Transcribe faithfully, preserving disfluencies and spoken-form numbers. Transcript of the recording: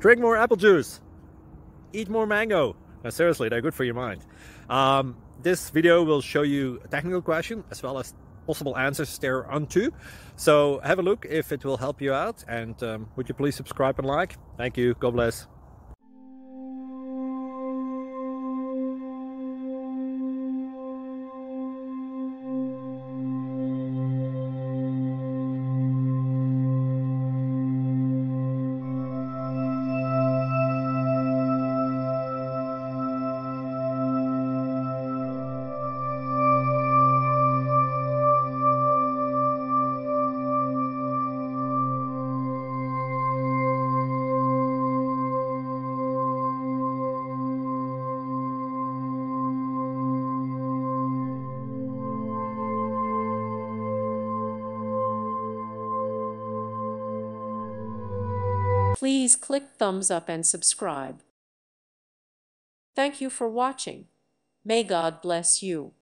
Drink more apple juice. Eat more mango. No, seriously, they're good for your mind. Um, this video will show you a technical question as well as possible answers thereunto. So have a look if it will help you out, and um, would you please subscribe and like? Thank you. God bless. Please click thumbs up and subscribe. Thank you for watching. May God bless you.